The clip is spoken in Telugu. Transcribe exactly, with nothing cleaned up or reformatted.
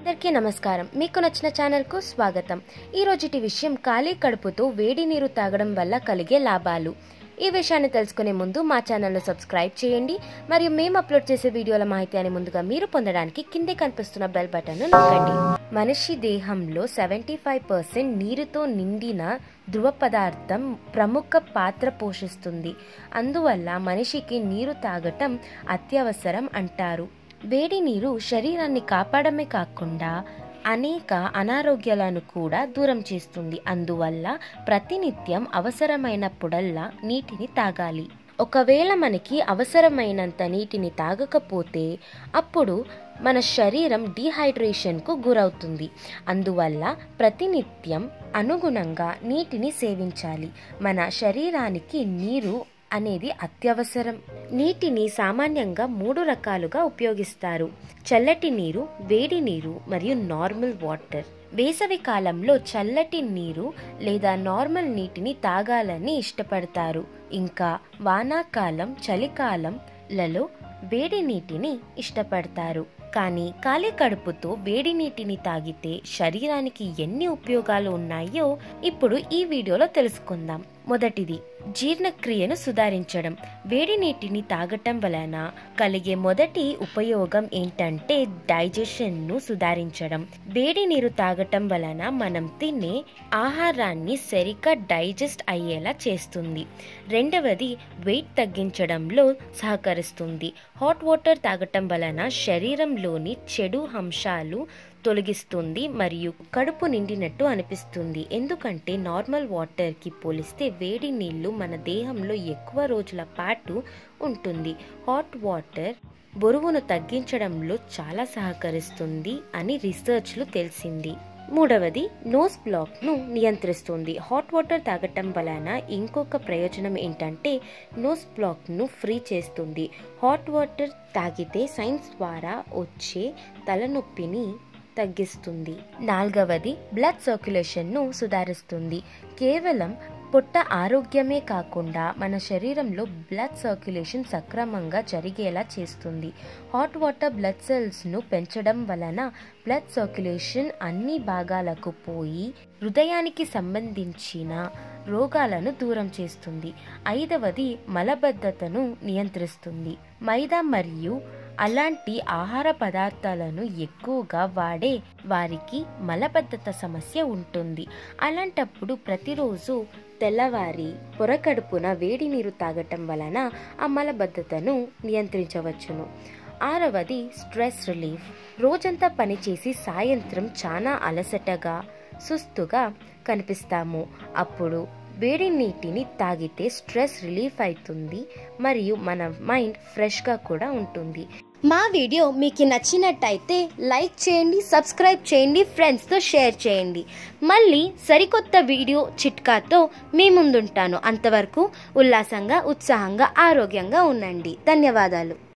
అందరికీ నమస్కారం. మీకు నచ్చిన ఛానల్కు స్వాగతం. ఈ రోజుటి విషయం ఖాళీ కడుపుతో వేడి నీరు తాగడం వల్ల కలిగే లాభాలు. ఈ విషయాన్ని తెలుసుకునే ముందు మా ఛానల్ను సబ్స్క్రైబ్ చేయండి మరియు మేము అప్లోడ్ చేసే వీడియోల మాహితిని ముందుగా మీరు పొందడానికి కిందే కనిపిస్తున్న బెల్ బటన్ను నొక్కండి. మనిషి దేహంలో సెవెంటీ ఫైవ్ పర్సెంట్ నీరుతో నిండిన ధ్రువ పదార్థం ప్రముఖ పాత్ర పోషిస్తుంది. అందువల్ల మనిషికి నీరు తాగటం అత్యవసరం అంటారు. వేడి నీరు శరీరాన్ని కాపాడమే కాకుండా అనేక అనారోగ్యాలను కూడా దూరం చేస్తుంది. అందువల్ల ప్రతినిత్యం అవసరమైనప్పుడల్లా నీటిని తాగాలి. ఒకవేళ మనకి అవసరమైనంత నీటిని తాగకపోతే అప్పుడు మన శరీరం డీహైడ్రేషన్కు గురవుతుంది. అందువల్ల ప్రతినిత్యం అనుగుణంగా నీటిని సేవించాలి. మన శరీరానికి నీరు అనేది అత్యవసరం. నీటిని సామాన్యంగా మూడు రకాలుగా ఉపయోగిస్తారు: చల్లటి నీరు, వేడి నీరు మరియు నార్మల్ వాటర్. వేసవి కాలంలో చల్లటి నీరు లేదా నార్మల్ నీటిని తాగాలని ఇష్టపడతారు. ఇంకా వానాకాలం, చలికాలంలలో వేడి నీటిని ఇష్టపడతారు. కానీ ఖాళీ కడుపుతో వేడి నీటిని తాగితే శరీరానికి ఎన్ని ఉపయోగాలు ఉన్నాయో ఇప్పుడు ఈ వీడియోలో తెలుసుకుందాం. మొదటిది, జీర్ణక్రియను సుధారించడం. వేడి నీటిని తాగటం వలన కలిగే మొదటి ఉపయోగం ఏంటంటే డైజెషన్ ను సుధారించడం. వేడి నీరు తాగటం వలన మనం తినే ఆహారాన్ని సరిగ్గా డైజెస్ట్ అయ్యేలా చేస్తుంది. రెండవది, వెయిట్ తగ్గించడంలో సహకరిస్తుంది. హాట్ వాటర్ తాగటం వలన శరీరంలోని చెడు అంశాలు తొలగిస్తుంది మరియు కడుపు నిండినట్టు అనిపిస్తుంది. ఎందుకంటే నార్మల్ వాటర్కి పోలిస్తే వేడి నీళ్లు మన దేహంలో ఎక్కువ రోజుల పాటు ఉంటుంది. హాట్ వాటర్ బరువును తగ్గించడంలో చాలా సహకరిస్తుంది అని రీసెర్చ్లు తెలిసింది. మూడవది, నోస్ బ్లాక్ ను నియంత్రిస్తుంది. హాట్ వాటర్ తాగటం వలన ఇంకొక ప్రయోజనం ఏంటంటే నోస్ బ్లాక్ ను ఫ్రీ చేస్తుంది. హాట్ వాటర్ తాగితే సైన్స్ ద్వారా వచ్చే తలనొప్పిని తగ్గిస్తుంది. నాలుగవది, బ్లడ్ సర్క్యులేషన్ ను సుధారిస్తుంది. కేవలం పొట్ట ఆరోగ్యమే కాకుండా మన శరీరంలో బ్లడ్ సర్క్యులేషన్ సక్రమంగా జరిగేలా చేస్తుంది. హాట్ వాటర్ బ్లడ్ సెల్స్ ను పెంచడం వలన బ్లడ్ సర్క్యులేషన్ అన్ని భాగాలకు పోయి హృదయానికి సంబంధించిన రోగాలను దూరం చేస్తుంది. ఐదవది, మలబద్ధతను నియంత్రిస్తుంది. మైదా మరియు అలాంటి ఆహార పదార్థాలను ఎక్కువగా వాడే వారికి మలబద్ధత సమస్య ఉంటుంది. అలాంటప్పుడు ప్రతిరోజు తెల్లవారి పొరకడుపున వేడి నీరు తాగటం వలన ఆ మలబద్ధతను నియంత్రించవచ్చును. ఆరవది, స్ట్రెస్ రిలీఫ్. రోజంతా పనిచేసి సాయంత్రం చాలా అలసటగా సుస్తుగా కనిపిస్తాము. అప్పుడు వేడి నీటిని తాగితే స్ట్రెస్ రిలీఫ్ అవుతుంది మరియు మన మైండ్ ఫ్రెష్గా కూడా ఉంటుంది. మా వీడియో మీకు నచ్చినట్టయితే లైక్ చేయండి, సబ్స్క్రైబ్ చేయండి, ఫ్రెండ్స్తో షేర్ చేయండి. మళ్ళీ సరికొత్త వీడియో చిట్కాతో మీ ముందుంటాను. అంతవరకు ఉల్లాసంగా, ఉత్సాహంగా, ఆరోగ్యంగా ఉండండి. ధన్యవాదాలు.